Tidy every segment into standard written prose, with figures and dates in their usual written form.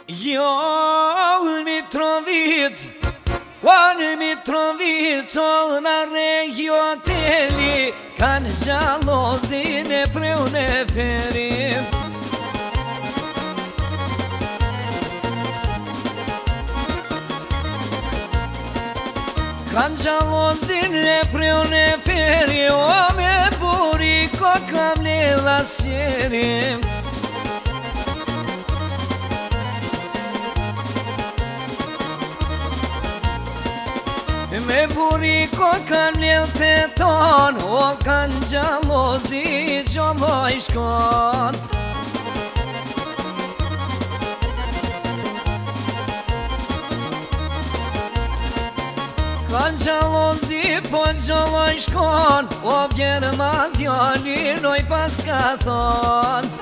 Jo në Mitrovicë, o në Mitrovicë, o në regjo teli, kanë gjallozin e preu në perim. Kanë gjallozin e preu në perim, o me buri ko kam lela sjerim. Me buri ko kanë mlel të tonë, o kanë gjallozi gjalloj shkon. Kanë gjallozi po gjalloj shkon, o bjerë ma djali noj pas ka thonë.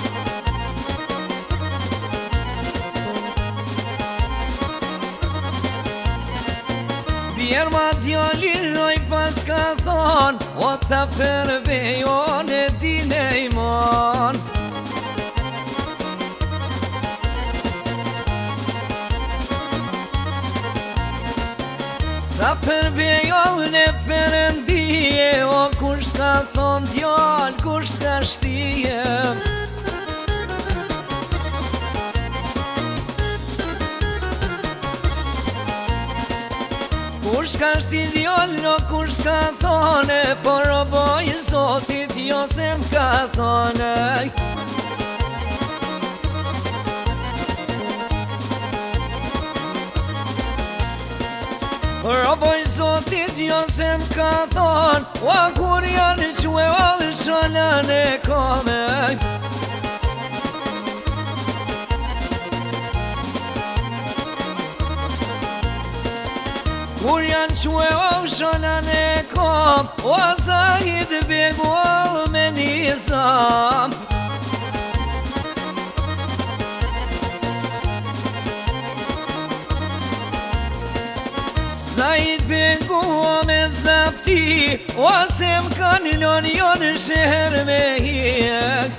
Bjerë ma djali noj pas ka thonë, o ta përvejon e dine i mon. Ta përvejon e përëndije, o kusht ka thonë djallë, kusht ka shtije. Kusht ka shti djallë, kusht ka thone, por o boj zotit jo se m'ka thone. Por o boj zotit jo se m'ka thone, o kur janë que o shalën e kome. Kur janë que o shalën e kom, o zahid begu o me nizam. Zahid begu o me zapti, o se m'kan lon jo në shër me hjek.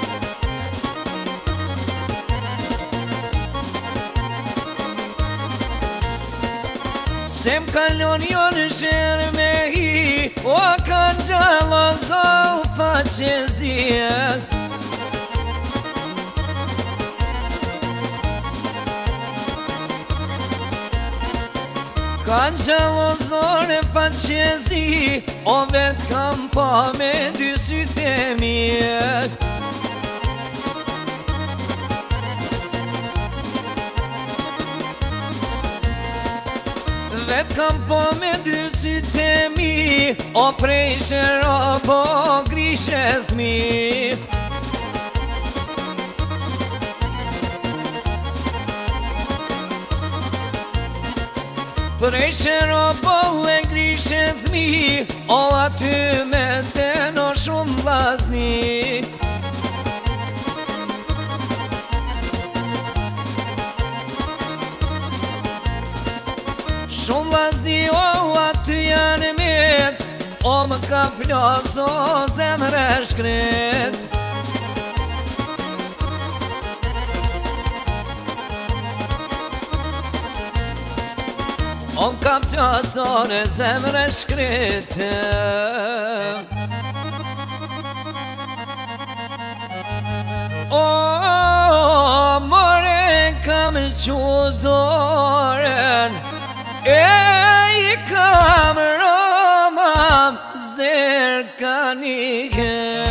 Se m'kallon jo në shërë me hi, o kanë gjallozo u faqezije. Kanë gjallozo në faqezije, o vetë kam pa me dy sytë e mjek. Vetë kam po me dy sytë e mi, o prej shëro po grishe thmi. Prej shëro po e grishe thmi, o aty me të në shumë vazni. Shumë vazni o aty janë met, o më ka plos o zemre shkret. O më ka plos o në zemre shkret. O more kam qudoren, e kam romam zerkanihe.